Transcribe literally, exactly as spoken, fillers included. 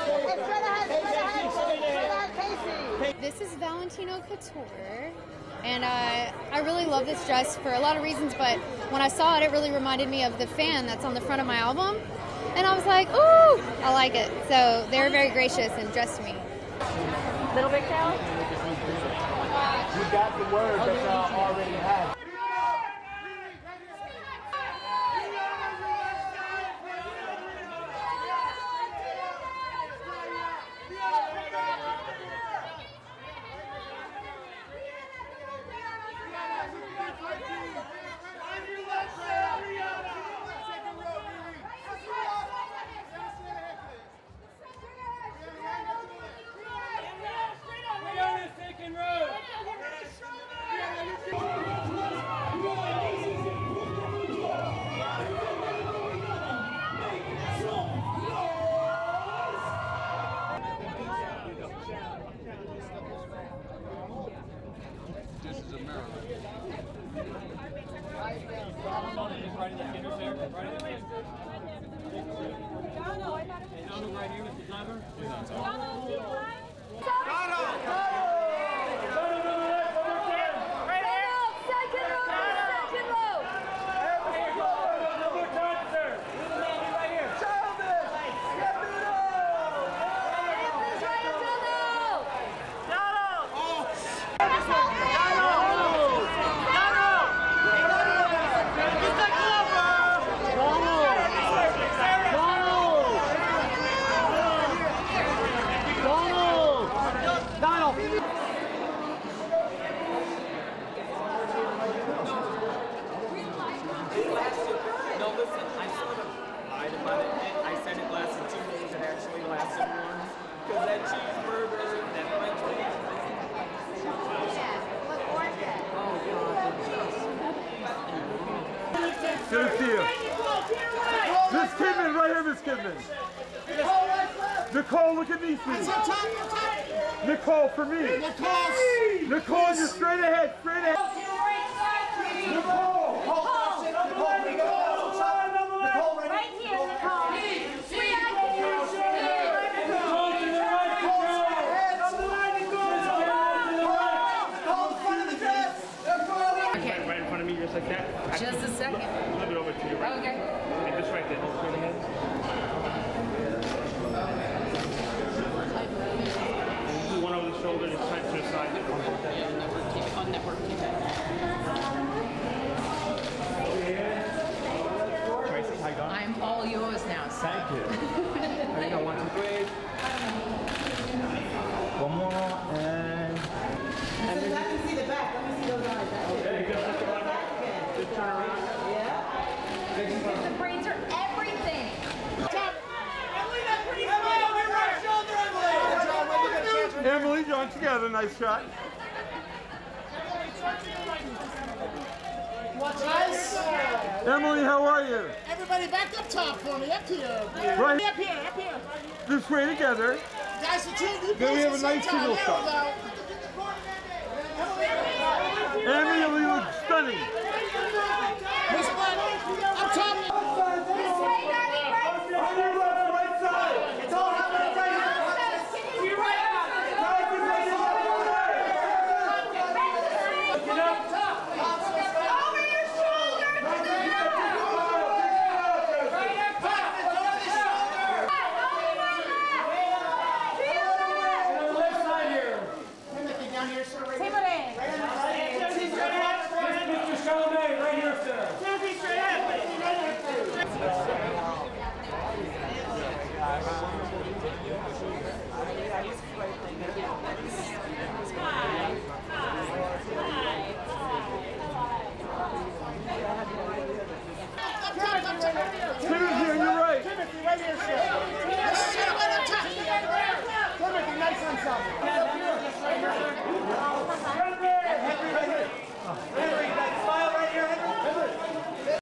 This is Valentino Couture, and uh, I really love this dress for a lot of reasons, but when I saw it, it really reminded me of the fan that's on the front of my album, and I was like, ooh, I like it. So they were very gracious and dressed me. Little Big Tail? You got the word that y'all already had. Good to see you. Miss Kidman, right here, Miss Kidman. Nicole, look at me, please. Nicole, for me. Nicole, Nicole, you're straight ahead, straight ahead. Nicole, Right here, Nicole. Right in front of me, just like that. Just a second. A little bit over to your right. Okay. And just right there. Hold straight ahead. Do one over the shoulder and just to the side. Yeah, network T V. On network T V. Tracee, how you going? I'm all yours now, sir. Thank you. There you go. One, two, three. One more and. And then I can see the back. Let me see those eyes. Okay, good. Just go like that. Just turn around. The braids are everything. Emily, join together, nice shot. Nice. Emily, how are you? Everybody back up top for me. Up here. Right. Up here. Up here. This way together. Guys, the two of you Then we have a both nice at the same single time. shot. There we go. Emily, you look